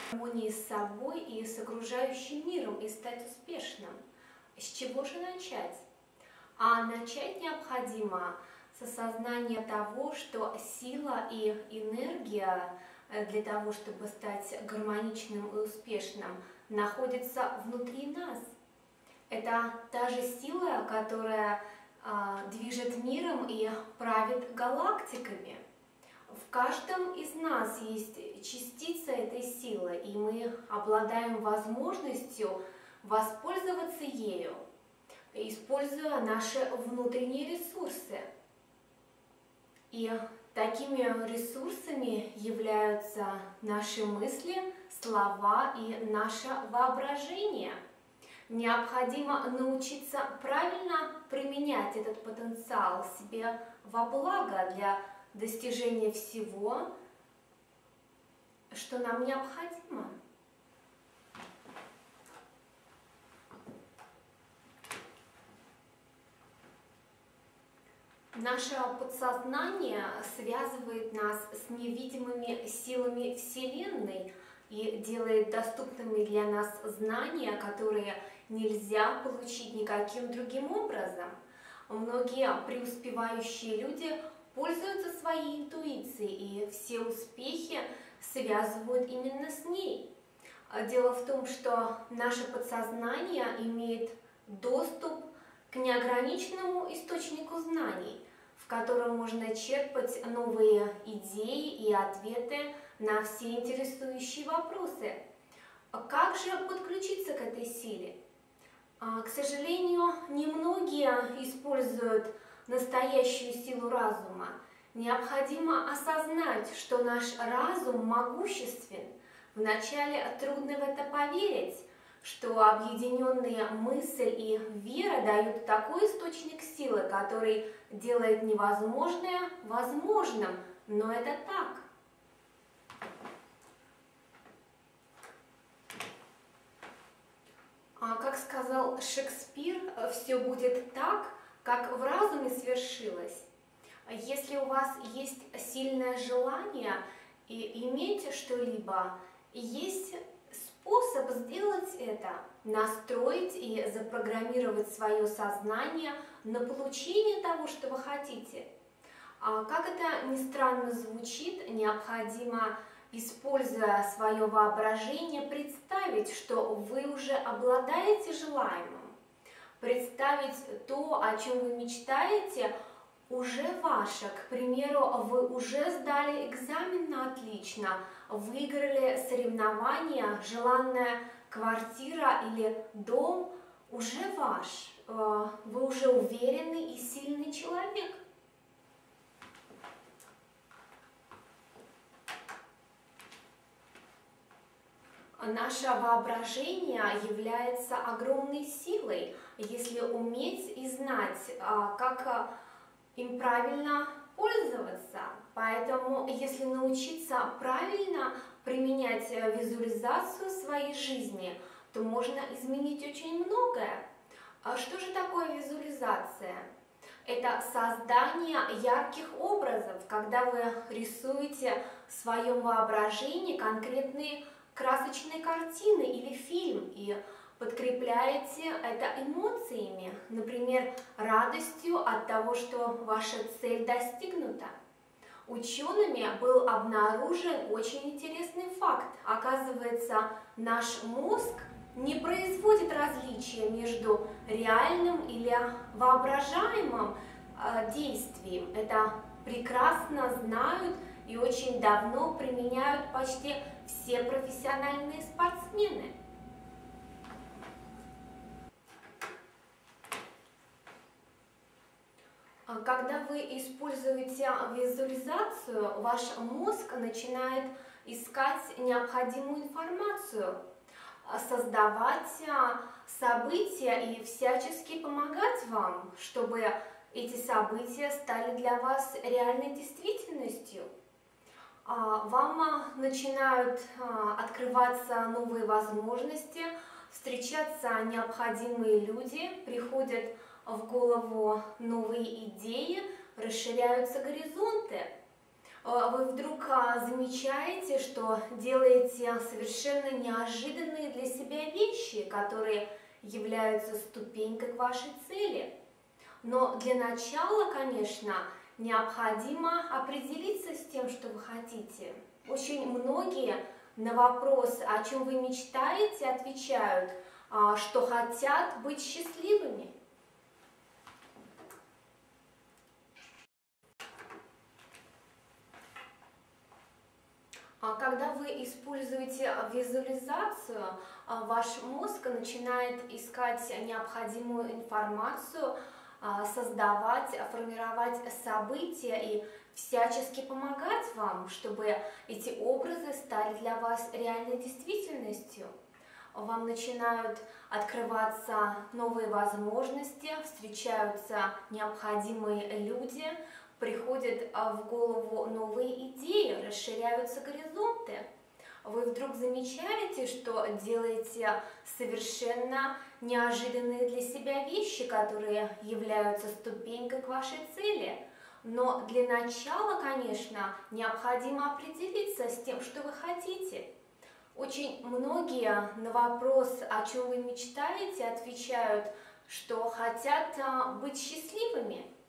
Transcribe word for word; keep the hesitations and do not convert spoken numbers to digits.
гармонии с собой и с окружающим миром и стать успешным. С чего же начать? А начать необходимо с осознания того, что сила и энергия для того, чтобы стать гармоничным и успешным, находятся внутри нас. Это та же сила, которая а, движет миром и правит галактиками. В каждом из нас есть частица этой силы, и мы обладаем возможностью воспользоваться ею, используя наши внутренние ресурсы. И такими ресурсами являются наши мысли, слова и наше воображение. Необходимо научиться правильно применять этот потенциал себе во благо для достижения всего, что нам необходимо. Наше подсознание связывает нас с невидимыми силами Вселенной и делает доступными для нас знания, которые нельзя получить никаким другим образом. Многие преуспевающие люди пользуются своей интуицией, и все успехи связывают именно с ней. Дело в том, что наше подсознание имеет доступ к неограниченному источнику знаний, в котором можно черпать новые идеи и ответы на все интересующие вопросы. Как же подключиться к этой силе? К сожалению, немногие используют настоящую силу разума. Необходимо осознать, что наш разум могуществен. Вначале трудно в это поверить, что объединенные мысль и вера дают такой источник силы, который делает невозможное возможным. Но это так. А как сказал Шекспир, все будет так, как в разуме свершилось. Если у вас есть сильное желание и иметь что-либо, есть способ сделать это, настроить и запрограммировать свое сознание на получение того, что вы хотите. А как это ни странно звучит, необходимо, используя свое воображение, представить, что вы уже обладаете желаемым. Представить то, о чем вы мечтаете, уже ваше. К примеру, вы уже сдали экзамен на отлично, выиграли соревнования, желанная квартира или дом уже ваш. Вы уже уверенный и сильный человек. Наше воображение является огромной силой, если уметь и знать, как им правильно пользоваться. Поэтому, если научиться правильно применять визуализацию в своей жизни, то можно изменить очень многое. А что же такое визуализация? Это создание ярких образов, когда вы рисуете в своем воображении конкретные красочные картины или фильм и подкрепляете это эмоциями, например, радостью от того, что ваша цель достигнута. Учеными был обнаружен очень интересный факт. Оказывается, наш мозг не производит различия между реальным или воображаемым э, действием. Это прекрасно знают и очень давно применяют почти все профессиональные спортсмены. Когда вы используете визуализацию, ваш мозг начинает искать необходимую информацию, создавать события и всячески помогать вам, чтобы эти события стали для вас реальной действительностью. Вам начинают открываться новые возможности, встречаться необходимые люди, приходят в голову новые идеи, расширяются горизонты. А, Вы вдруг а, замечаете, что делаете совершенно неожиданные для себя вещи, которые являются ступенькой к вашей цели. Но для начала, конечно, необходимо определиться с тем, что вы хотите. Очень многие на вопрос, о чем вы мечтаете, отвечают, а, что хотят быть счастливыми. А Когда вы используете визуализацию, а, ваш мозг начинает искать необходимую информацию, а, создавать, формировать события и всячески помогать вам, чтобы эти образы стали для вас реальной действительностью. Вам начинают открываться новые возможности, встречаются необходимые люди, приходят а, в голову новые идеи, расширяются горизонты. Вы вдруг замечаете, что делаете совершенно неожиданные для себя вещи, которые являются ступенькой к вашей цели. Но для начала, конечно, необходимо определиться с тем, что вы хотите. Очень многие на вопрос, о чем вы мечтаете, отвечают, что хотят а, быть счастливыми.